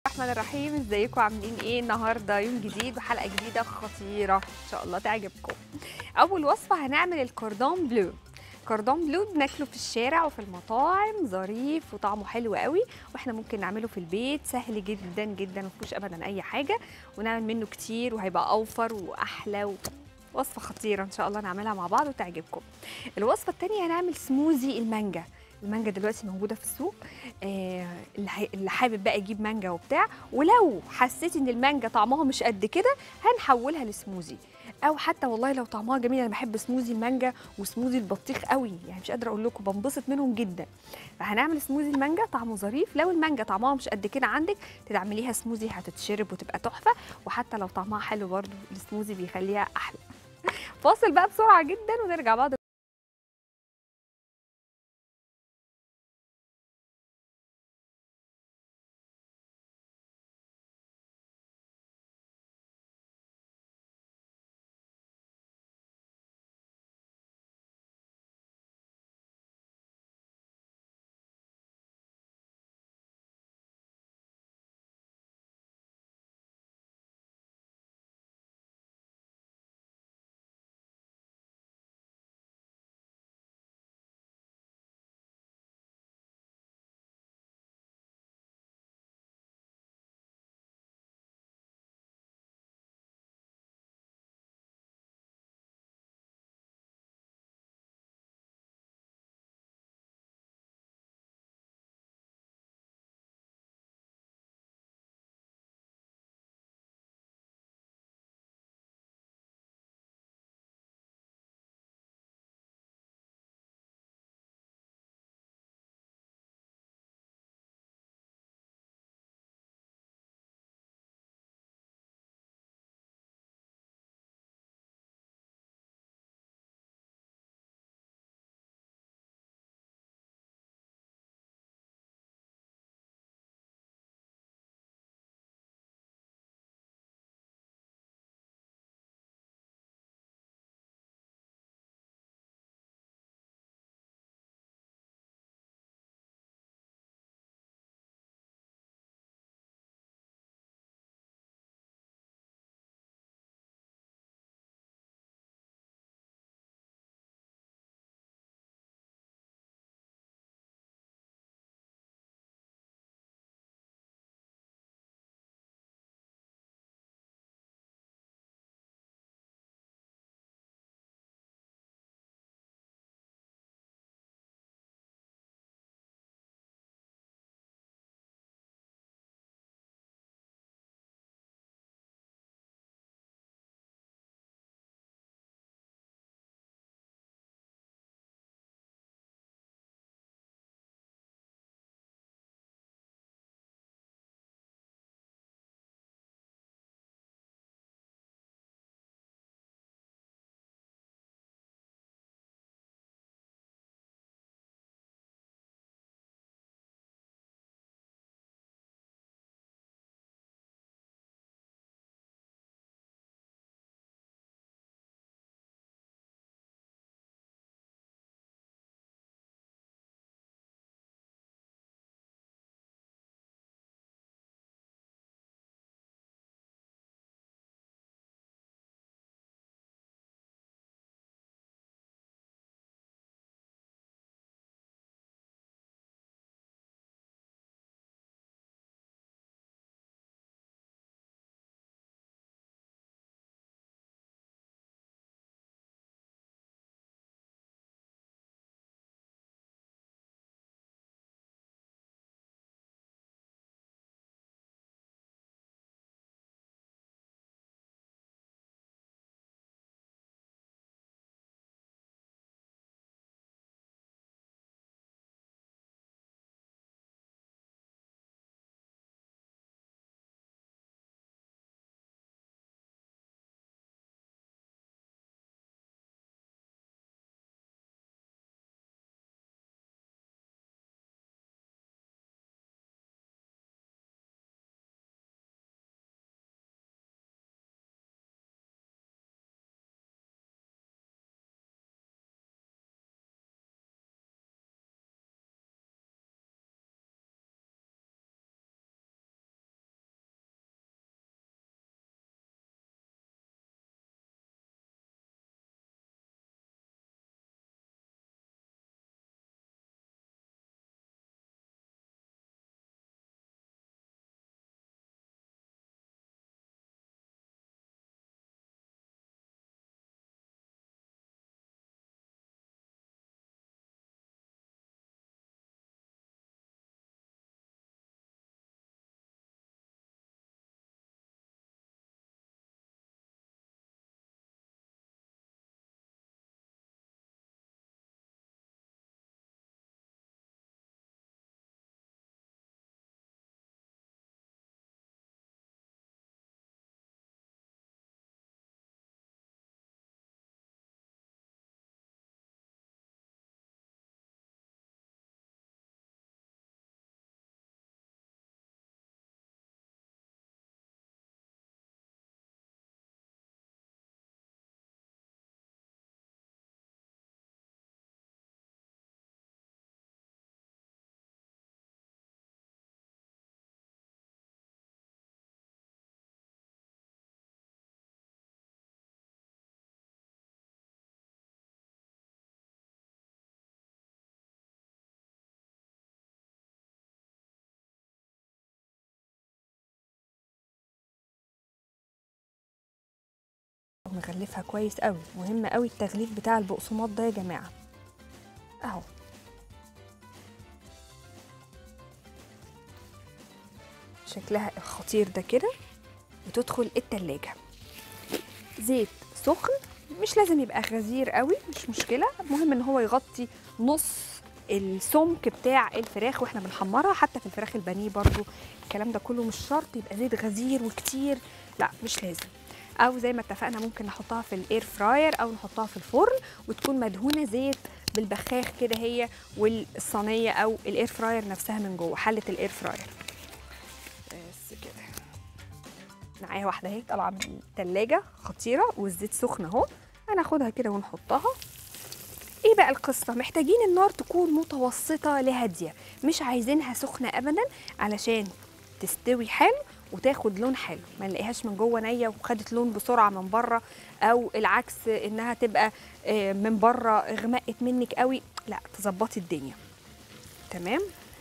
الرحمن الرحيم، ازيكم عاملين ايه؟ النهارده يوم جديد وحلقه جديده خطيره ان شاء الله تعجبكم. اول وصفه هنعمل الكوردون بلو. كوردون بلو بناكله في الشارع وفي المطاعم، ظريف وطعمه حلو قوي، واحنا ممكن نعمله في البيت سهل جدا جدا، مفيهوش ابدا اي حاجه، ونعمل منه كتير وهيبقى اوفر واحلى وصفه خطيره ان شاء الله نعملها مع بعض وتعجبكم. الوصفه الثانيه هنعمل سموزي المانجا. المانجا دلوقتي موجوده في السوق. اللي حابب بقى يجيب مانجا وبتاع، ولو حسيت ان المانجا طعمها مش قد كده هنحولها لسموزي. او حتى والله لو طعمها جميل، انا بحب سموزي المانجا وسموزي البطيخ قوي، يعني مش قادره اقول لكم بنبسط منهم جدا. فهنعمل سموزي المانجا طعمه ظريف. لو المانجا طعمها مش قد كده عندك تعمليها سموزي هتتشرب وتبقى تحفه. وحتى لو طعمها حلو برضو السموزي بيخليها احلى. فاصل بقى بسرعه جدا ونرجع بعد ونغلفها كويس قوي. مهم قوي التغليف بتاع البقسماط ده يا جماعه. اهو شكلها الخطير ده كده، وتدخل التلاجة. زيت سخن، مش لازم يبقى غزير قوي، مش مشكله، المهم ان هو يغطي نص السمك بتاع الفراخ واحنا بنحمرها. حتى في الفراخ البانيه برضو الكلام ده كله مش شرط يبقى زيت غزير وكتير، لا مش لازم. او زي ما اتفقنا ممكن نحطها في الاير فراير او نحطها في الفرن وتكون مدهونه زيت بالبخاخ كده هي والصينيه او الاير فراير نفسها من جوه، حله الاير فراير. بس كده معايا واحده اهي طالعه من التلاجة خطيره والزيت سخن اهو. هناخدها كده ونحطها. ايه بقى القصه؟ محتاجين النار تكون متوسطه لهاديه، مش عايزينها سخنه ابدا علشان تستوي حلو وتاخد لون حلو، ما نلاقيهاش من جوه نيه وخدت لون بسرعه من بره، او العكس انها تبقى من بره غمقت منك قوي. لا، تظبطي الدنيا. تمام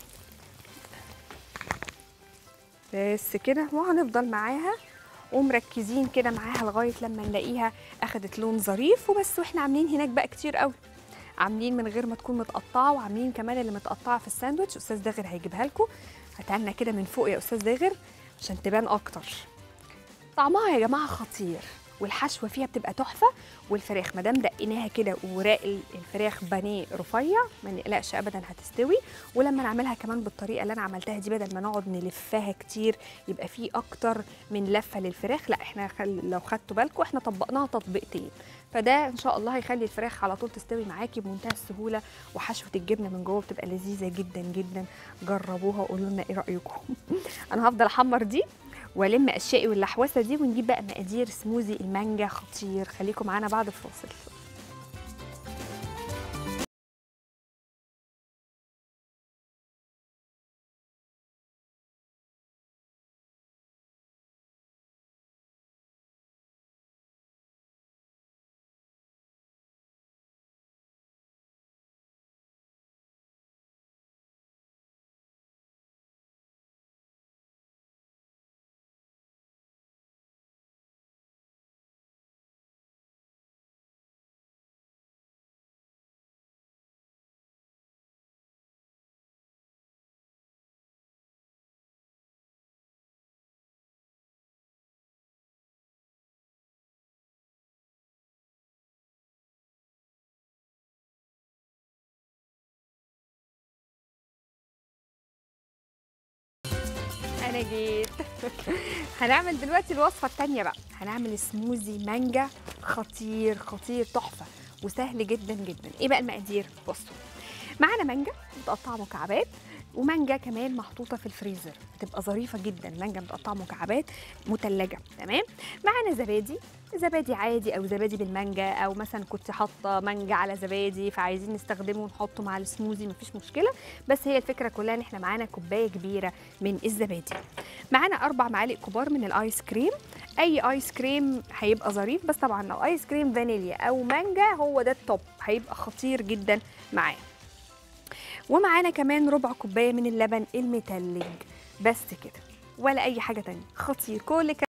بس كده، وهنفضل معاها ومركزين كده معاها لغايه لما نلاقيها اخدت لون ظريف وبس. واحنا عاملين هناك بقى كتير قوي، عاملين من غير ما تكون متقطعه، وعاملين كمان اللي متقطعه في الساندوتش. استاذ داغر هيجيبها لكم، هتعلنا كده من فوق يا استاذ داغر عشان تبان اكتر. طعمها يا جماعه خطير، والحشوه فيها بتبقى تحفه، والفراخ ما دام دقيناها كده ووراق الفراخ بانيه رفيع ما نقلقش ابدا هتستوي. ولما نعملها كمان بالطريقه اللي انا عملتها دي، بدل ما نقعد نلفها كتير يبقى فيه اكتر من لفه للفراخ، لا احنا لو خدتوا بالكم احنا طبقناها تطبيقتين، فده ان شاء الله هيخلي الفراخ على طول تستوي معاكي بمنتهى السهوله، وحشوه الجبنه من جوه بتبقى لذيذه جدا جدا. جربوها وقولوا لنا ايه رايكم. انا هفضل احمر دي والم اشيائي واللحوسه دي، ونجيب بقى مقادير سموزي المانجا خطير. خليكم معانا بعد الفاصل. انا جيت. هنعمل دلوقتي الوصفه الثانيه بقى، هنعمل سموزي مانجا خطير خطير تحفه وسهل جدا جدا. ايه بقى المقادير؟ بصوا، معانا مانجا متقطعه مكعبات، ومانجا كمان محطوطه في الفريزر بتبقى ظريفه جدا، مانجا متقطعه مكعبات مثلجه. تمام. معانا زبادي، زبادي عادي او زبادي بالمانجا، او مثلا كنت حاطه مانجا على زبادي فعايزين نستخدمه ونحطه مع السموزي مفيش مشكله، بس هي الفكره كلها ان احنا معانا كوبايه كبيره من الزبادي. معانا 4 معالق كبار من الايس كريم، اي ايس كريم هيبقى ظريف، بس طبعا لو ايس كريم فانيليا او مانجا هو ده التوب، هيبقى خطير جدا معاه. ومعانا كمان ربع كوبايه من اللبن المتلج. بس كده، ولا اي حاجه تانية، خطير. كل